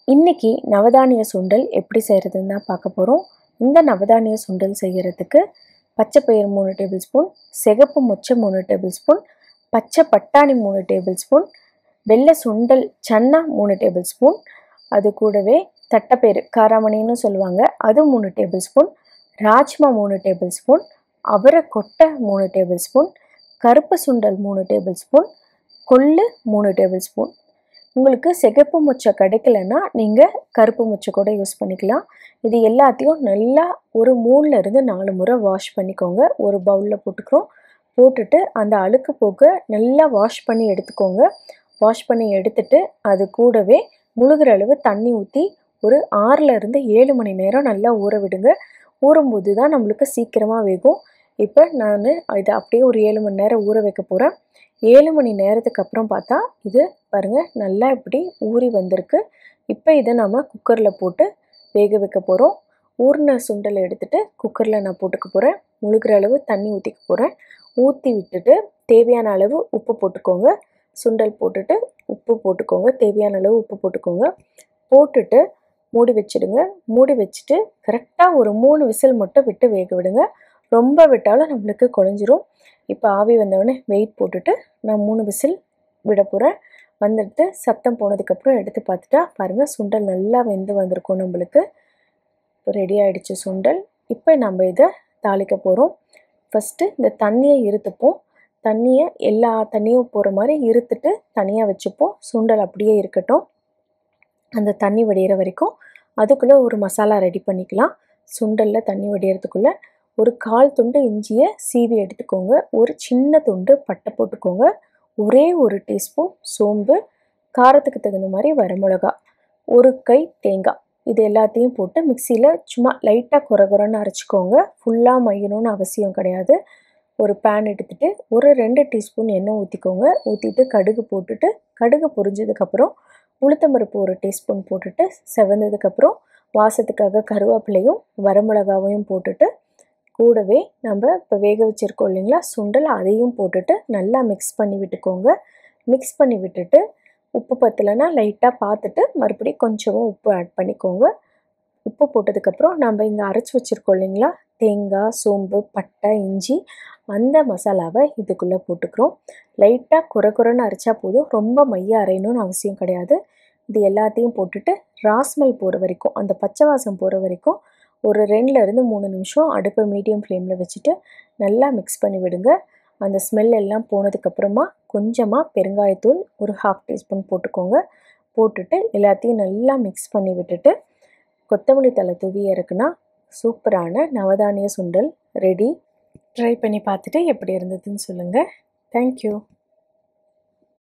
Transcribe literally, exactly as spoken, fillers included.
இன்னைக்கு நவதானிய சுண்டல் எப்படி செய்கிறதுன்னு தான் பார்க்க போகிறோம். இந்த நவதானிய சுண்டல் செய்கிறதுக்கு பச்சை பயிறு மூணு டேபிள் ஸ்பூன், சிகப்பு மொச்சை மூணு டேபிள் ஸ்பூன், பச்சை பட்டாணி மூணு டேபிள் ஸ்பூன், வெள்ளை சுண்டல் சன்னா மூணு டேபிள் ஸ்பூன், அது கூடவே தட்டைப்பயிறு காராமணின்னு சொல்லுவாங்க அது மூணு டேபிள் ஸ்பூன், ராஜ்மா மூணு டேபிள் ஸ்பூன், அவரை கொட்டை மூணு டேபிள் ஸ்பூன், கருப்பு சுண்டல் மூணு டேபிள் ஸ்பூன், கொள்ளு மூணு டேபிள் ஸ்பூன். உங்களுக்கு சிகப்பு மொச்சை கிடைக்கலன்னா நீங்கள் கருப்பு மொச்சை கூட யூஸ் பண்ணிக்கலாம். இது எல்லாத்தையும் நல்லா ஒரு மூணுல இருந்து நாலு முறை வாஷ் பண்ணிக்கோங்க. ஒரு பவுலில் போட்டுக்கிறோம். போட்டுட்டு அந்த அழுக்கு போக நல்லா வாஷ் பண்ணி எடுத்துக்கோங்க. வாஷ் பண்ணி எடுத்துட்டு அது கூடவே முழுகிற அளவு தண்ணி ஊற்றி ஒரு ஆறுல இருந்து ஏழு மணி நேரம் நல்லா ஊற விடுங்க. ஊறும்போது தான் நம்மளுக்கு சீக்கிரமாக வேகும். இப்போ நான் இதை அப்படியே ஒரு ஏழு மணி நேரம் ஊற வைக்க போகிறேன். ஏழு மணி நேரத்துக்கு அப்புறம் பார்த்தா இது பாருங்கள் நல்லா இப்படி ஊறி வந்திருக்கு. இப்போ இதை நம்ம குக்கரில் போட்டு வேக வைக்க போகிறோம். ஊறின சுண்டலை எடுத்துகிட்டு குக்கரில் நான் போட்டுக்க போகிறேன். முழுகிற அளவு தண்ணி ஊற்றிக்க போகிறேன். ஊற்றி விட்டுட்டு தேவையான அளவு உப்பு போட்டுக்கோங்க. சுண்டல் போட்டுட்டு உப்பு போட்டுக்கோங்க. தேவையான அளவு உப்பு போட்டுக்கோங்க. போட்டுட்டு மூடி வச்சுடுங்க. மூடி வச்சுட்டு கரெக்டாக ஒரு மூணு விசில் மட்டும் விட்டு வேக விடுங்க. ரொம்ப விட்டாலும் நம்மளுக்கு குழஞ்சிரும். இப்போ ஆவி வந்தவுடனே வெயிட் போட்டுட்டு நான் மூணு விசில் விட போகிறேன். வந்துட்டு சத்தம் போனதுக்கப்புறம் எடுத்து பார்த்துட்டா பாருங்கள் சுண்டல் நல்லா வெந்து வந்திருக்கும். நம்மளுக்கு இப்போ ரெடி ஆகிடுச்சு சுண்டல். இப்போ நம்ம இதை தாளிக்க போகிறோம். ஃபஸ்ட்டு இந்த தண்ணியை இருத்துப்போம். தண்ணியை எல்லா தண்ணியும் போகிற மாதிரி இருத்துட்டு தனியாக வச்சுப்போம். சுண்டல் அப்படியே இருக்கட்டும். அந்த தண்ணி வடிகிற வரைக்கும் அதுக்குள்ளே ஒரு மசாலா ரெடி பண்ணிக்கலாம். சுண்டலில் தண்ணி வடிகிறதுக்குள்ளே ஒரு கால் துண்டு இஞ்சியை சீவி எடுத்துக்கோங்க. ஒரு சின்ன துண்டு பட்டை போட்டுக்கோங்க. ஒரே ஒரு டீஸ்பூன் சோம்பு, காரத்துக்கு தகுந்த மாதிரி வரமிளகா, ஒரு கை தேங்காய், இது எல்லாத்தையும் போட்டு மிக்சியில் சும்மா லைட்டாக குறை குறைன்னு அரைச்சிக்கோங்க. ஃபுல்லாக மையணும்னு அவசியம் கிடையாது. ஒரு பேன் எடுத்துகிட்டு ஒரு ரெண்டு டீஸ்பூன் எண்ணெய் ஊற்றிக்கோங்க. ஊற்றிட்டு கடுகு போட்டுட்டு கடுகு பொரிஞ்சதுக்கப்புறம் உளுத்தம்பருப்பு ஒரு டீஸ்பூன் போட்டுட்டு செவந்ததுக்கப்புறம் வாசத்துக்காக கருவேப்பிலையும் வரமிளகாவையும் போட்டுட்டு கூடவே நம்ம இப்போ வேக வச்சுருக்கோம் இல்லைங்களா சுண்டல், அதையும் போட்டுட்டு நல்லா மிக்ஸ் பண்ணி விட்டுக்கோங்க. மிக்ஸ் பண்ணி விட்டுட்டு உப்பு பத்தலைன்னா லைட்டாக பார்த்துட்டு மறுபடியும் கொஞ்சமாக உப்பு ஆட் பண்ணிக்கோங்க. உப்பு போட்டதுக்கப்புறம் நம்ம இங்கே அரைச்சி வச்சுருக்கோம் இல்லைங்களா தேங்காய், சோம்பு, பட்டை, இஞ்சி, அந்த மசாலாவை இதுக்குள்ளே போட்டுக்கிறோம். லைட்டாக குறை குறைன்னு அரைச்சா போதும். ரொம்ப மைய அரையணும்னு அவசியம் கிடையாது. இது எல்லாத்தையும் போட்டுட்டு ராஸ்மல் போகிற வரைக்கும், அந்த பச்சை வாசம் போகிற வரைக்கும் ஒரு ரெண்டுலேருந்து மூணு நிமிஷம் அடுப்பை மீடியம் ஃப்ளேமில் வச்சுட்டு நல்லா மிக்ஸ் பண்ணி விடுங்க. அந்த ஸ்மெல் எல்லாம் போனதுக்கப்புறமா கொஞ்சமாக பெருங்காயத்தூள் ஒரு ஹாஃப் டீஸ்பூன் போட்டுக்கோங்க. போட்டுட்டு எல்லாத்தையும் நல்லா மிக்ஸ் பண்ணி விட்டுட்டு கொத்தமல்லி தழை தூவி இறக்குனா சூப்பரான நவதானிய சுண்டல் ரெடி. ட்ரை பண்ணி பார்த்துட்டு எப்படி இருந்ததுன்னு சொல்லுங்கள். தேங்க்யூ.